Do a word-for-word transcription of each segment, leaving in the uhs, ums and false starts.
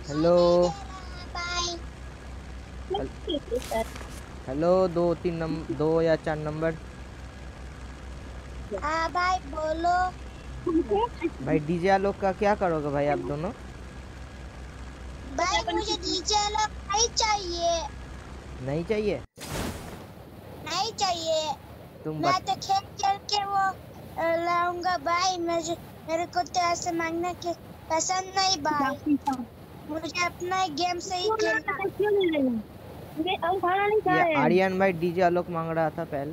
Hello hello दो तीन number दो या चार नंबर। हाँ भाई बोलो। भाई डीजे आलोक का क्या करोगे भाई आप दोनों? भाई मुझे डीजे आलोक नहीं चाहिए। नहीं चाहिए? नहीं चाहिए। तुम मैं बत तो खेल खेल के वो अ, लाऊंगा भाई। मुझे मेरे को तो ऐसे मांगना के पसंद नहीं भाई। मुझे अपना गेम से ही खेलना। ये आर्यन भाई डीजे आलोक मांग रहा था पहले।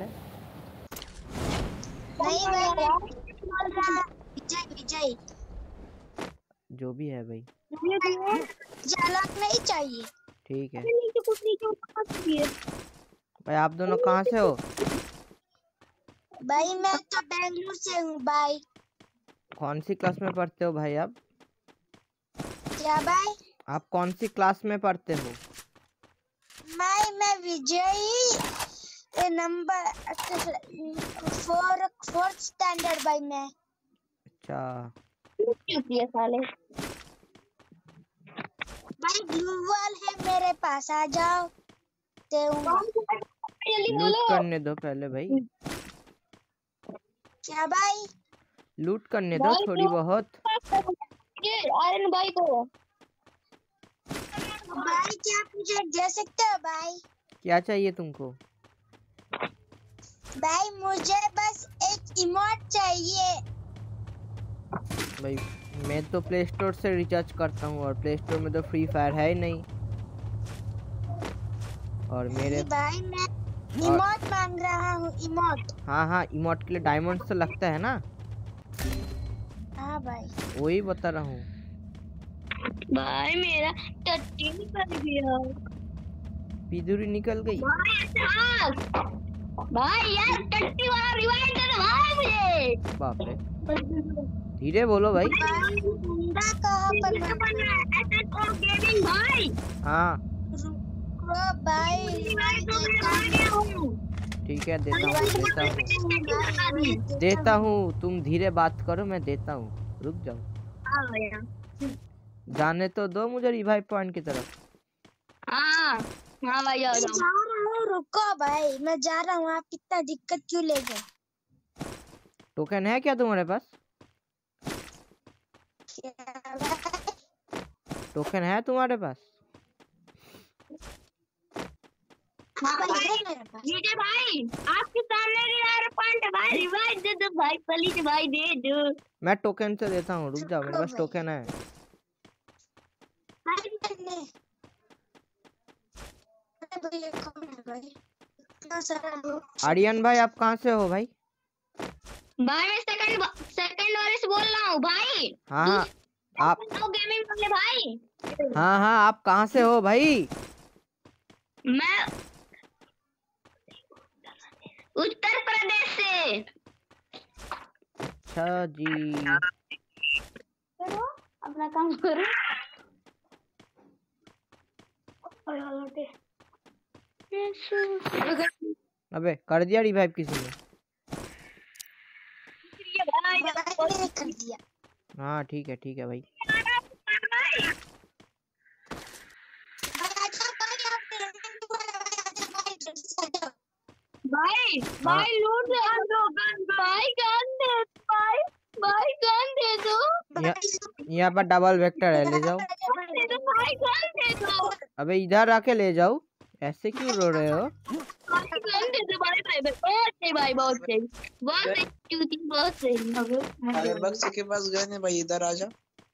नहीं भाई मैं बोल रहा विजय विजय। जो भी है भाई। डीजे आलोक नहीं चाहिए। ठीक है भाई। आप दोनों कहाँ से हो? भाई मैं तो बेंगलुरु से हूँ भाई। कौन सी क्लास में पढ़ते हो भाई आप? क्या भाई? आप कौन सी क्लास में पढ़ते हो? भाई मैं Vijay number four fourth standard भाई मैं। अच्छा साले भाई ब्लू वॉल है मेरे पास, आ जाओ दूंगा। लूट करने दो पहले भाई। क्या भाई? लूट करने दो थोड़ी बहुत। आर्यन भाई को भाई क्या आप मुझे दे सकते हो भाई? क्या चाहिए तुमको? भाई मुझे बस एक इमोट चाहिए। भाई मैं तो प्ले स्टोर से रिचार्ज करता हूँ और प्ले स्टोर में तो फ्री फायर है ही नहीं। और मेरे भाई मैं और इमोट मांग रहा हूँ, इमोट। हाँ हाँ इमोट के लिए डायमंड तो लगता है ना। हाँ भाई। वही बता रहा हूँ। भाई मेरा टट्टी निकल गया। पिदुरी निकल गई। भाई भाई यार टट्टी वाला रिवाइव दे दो भाई मुझे। बाप रे धीरे बोलो भाई। बंदा कहाँ पर गेमिंग भाई? हाँ रुको भाई रिवाइव देता हूँ। ठीक है देता हूँ देता हूँ देता हूँ। तुम धीरे बात करो मैं देता हूँ। रुक जाओ जाने तो दो मुझे रिवाइव पॉइंट की तरफ। हाँ हाँ भाई जा रहा हूँ। रुको भाई मैं जा रहा हूँ। आप इतना दिक्कत क्यों ले गए? टोकन है क्या तुम्हारे पास? टोकन है तुम्हारे पास? हाँ भाई विजय भाई आपके सामने रिवाइव पॉइंट है भाई। रिवाइव दे दो भाई, प्लीज भाई दे दो। मैं टोकन से देता हूँ। रुक जाओ मेरे पास टोकन है। आर्यन भाई आप कहाँ से हो भाई? भाई मैं सेकंड सेकंड वाले से बोल रहा हूँ भाई। हाँ हाँ आप गेमिंग वाले भाई। हाँ हाँ आप कहाँ से हो भाई? मैं उत्तर प्रदेश से। अच्छा जी करो अपना काम करो। अबे कर दिया रिवाइव किसी ने? भाई कर दिया। हाँ ठीक है ठीक है भाई। भाई हाँ भाई लूट भाई गन दे भाई। भाई गन दे दो। यहाँ पर डबल वेक्टर है ले जाओ। दे दो भाई गन दे दो। अबे इधर आके ले जाओ। ऐसे क्यों रो रहे हो? गन दे दो भाई। भाई बहुत सही भाई, बहुत सही बहुत सही चूती, बहुत सही। अरे बक्से के पास गए ने भाई, इधर आ जा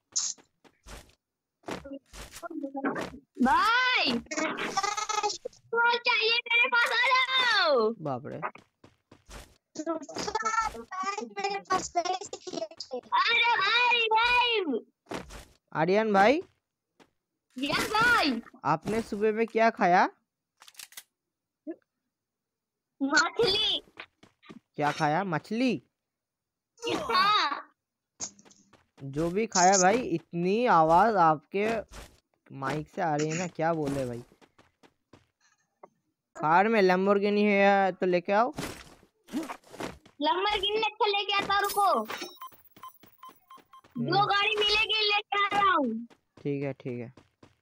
भाई। तो चाहिए मेरे पास, आ जाओ। बाप रे मेरे पास अरे भाई भाई। आर्यन भाई यस भाई। आपने सुबह में क्या खाया? मछली। क्या खाया? मछली? हाँ। जो भी खाया भाई इतनी आवाज आपके माइक से आ रही है ना, क्या बोले भाई। कार में लैम्बोर्गिनी है तो लेके आओ। लैम्बोर्गिनी अच्छा लेके आता, रुको दो गाड़ी मिलेगी लेके आ रहा हूँ। ठीक है ठीक है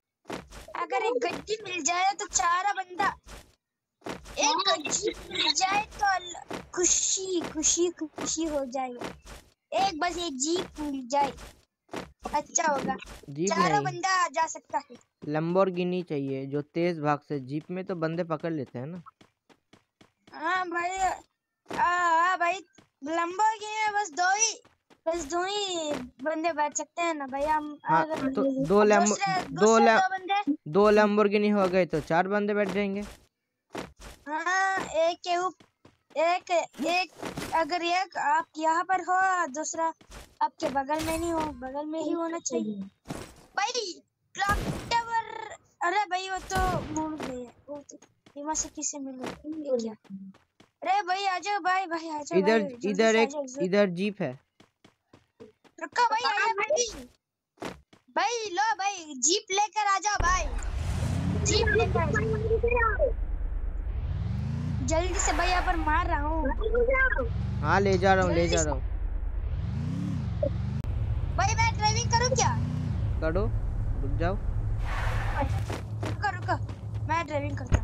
एक गड्डी मिल जाए तो चारा बंदा, एक गड्डी मिल जाए तो अल- खुशी खुशी खुशी हो जाएगा। एक बस एक जीप मिल जाए अच्छा होगा, जीप चारों नहीं, बंदा जा सकता है। लंबोर्गिनी चाहिए जो तेज भाग से। जीप में तो बंदे पकड़ लेते हैं ना। हाँ भाई, हाँ भाई, लंबोर्गिनी में बस दो ही बस दो ही बंदे बैठ सकते हैं ना भाई। हम हाँ अगर तो दो लैम्बो दूसरे दो दूसरे लै दो बंदे, दो लैम्बोर्गिनी हो गए तो चार बंदे बैठ जाएंगे। हाँ एक के ऊप एक एक अगर एक आप यहाँ पर हो, दूसरा आपके बगल में नहीं हो, बगल में ही होना चाहिए भाई। क्लॉक टावर, अरे भाई वो तो मुड़ गए, वो तो बीमा से किसे मिल गए क्या? अरे भाई आ जाओ भाई, भाई आ जाओ इधर भाई, जल्दी इधर से आ एक जाओ। इधर जीप है। रुको भाई, आ जाओ भाई, भाई लो भाई, जीप लेकर आ जाओ भाई, जीप लेकर आ जाओ जल्दी से भाई, यहाँ पर मार रहा हूँ। हाँ ले जा रहा हूँ ले जल्दी जा से रहा हूँ। भाई, मैं ड्राइविंग करूँ क्या? करो, रुक जाओ। रुको रुको, मैं ड्राइविंग करता हूँ।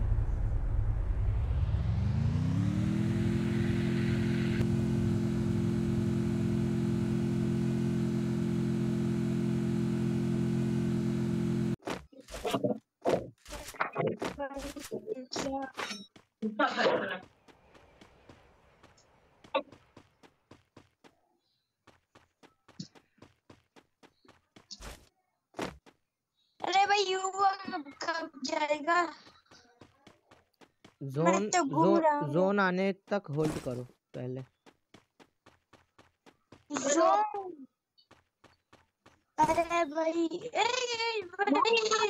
अरे भाई युवा कब जाएगा? जोन मैं तो घूम रहा जोन हूँ। जोन आने तक होल्ड करो पहले। जोन, अरे भाई, ए भाई,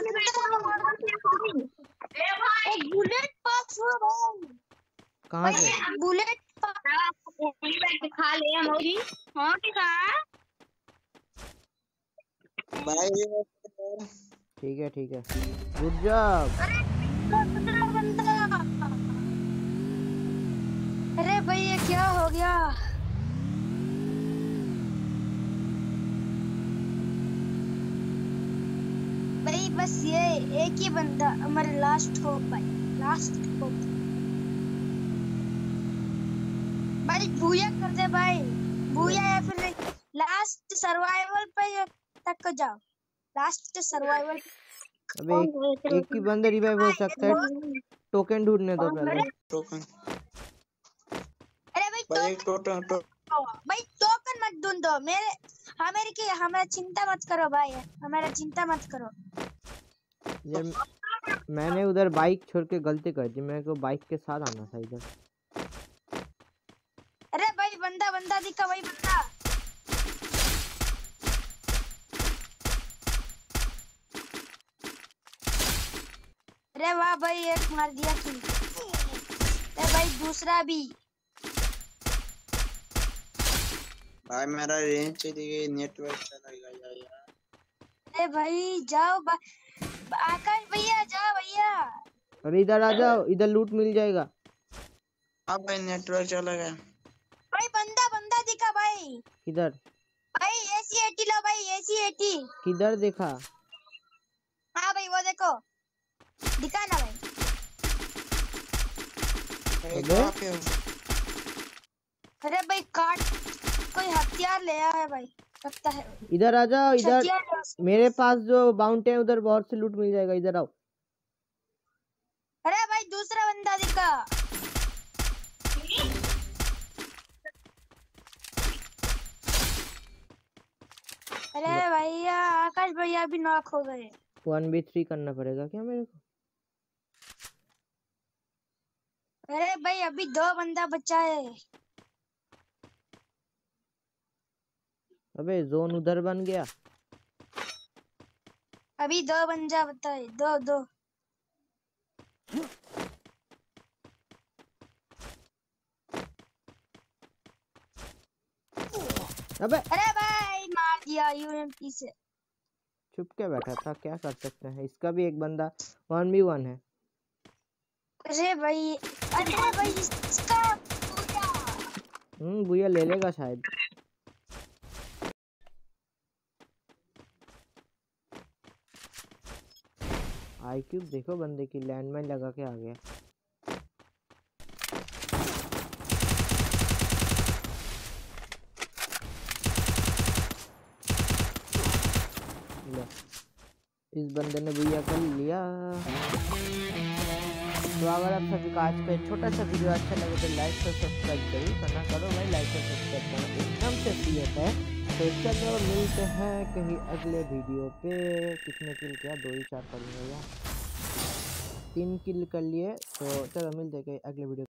एक बुलेट पास हुआ भाई। कहाँ भाई से? एक बुलेट खा ले मोरी। हाँ क्या? भाई ठीक है ठीक है, गुड जॉब। अरे भाई ये क्या हो गया? भाई बस ये एक ही बंदा हमारे लास्ट होप भाई, लास्ट होप भाई। बूया कर दे भाई, बूया या फिर लास्ट सर्वाइवल पे तक को जाओ, लास्ट सर्वाइवल। अबे एक, एक ही बंदे रिवाइव हो सकता है। टोकन ढूंढने दो पहले। टोकन, अरे भाई भाई टोकन, टोकन टो, भाई टोकन मत ढूंढो मेरे, हमारे की हमारा चिंता मत करो भाई, हमारा चिंता मत करो। यार मैंने उधर बाइक छोड़ के गलती कर दी, मेरे को बाइक के साथ आना था इधर। अरे भाई बंदा बंदा दिखा भाई, बंदा। अरे वाह भाई, एक मार दिया किल। अरे भाई दूसरा भी। भाई मेरा रेंज चली गई, नेटवर्क चला गया यार। अरे भाई जाओ बा... आकाश भैया जाओ भैया। अरे इधर आ जाओ, इधर लूट मिल जाएगा। अब भाई नेटवर्क चला गया। भाई बंदा बंदा दिखा भाई, किधर? भाई एसी एटी लो भाई, एसी एटी। किधर देखा? हाँ भाई वो देखो, दिखा ना भाई। भाई अबे? कहाँ पे हो? अरे भाई काट, कोई हथियार ले आया है भाई, लगता है। इधर आ जाओ, इधर हथियार ले आओ। मेरे पास जो बाउंटी है उधर बहुत से लूट मिल जाएगा, इधर आओ। अरे भाई दूसरा बंदा दिखा। अरे भैया आकाश भैया भी नॉक हो गए। वन बी थ्री करना पड़ेगा क्या मेरे को? अरे भाई अभी दो बंदा बचा है। अबे जोन उधर बन गया। अभी दो बंदा बचा है, दो दो। अबे अरे भाई मार दिया यूएमपी से। चुप के बैठा था, क्या कर सकते हैं। इसका भी एक बंदा वन बी वन है। अरे भाई, अरे भाई इसका पूरा। हम्म बुया ले लेगा शायद। आई क्यूब देखो बंदे की, लैंडमाइन लगा के आ गया। लो इस बंदे ने भैया कर लिया। तो अगर आप सभी का आज का छोटा सा वीडियो अच्छा लगे तो लाइक और सब्सक्राइब जरूर करना। करो भाई लाइक और सब्सक्राइब करना एकदम से फ्री होता है। तो चलो मिलते हैं कहीं अगले वीडियो पे। कितने किल किया? दो ही चार करूँगा यार, तीन किल कर लिए। तो चलो मिलते हैं कहीं अगले वीडियो।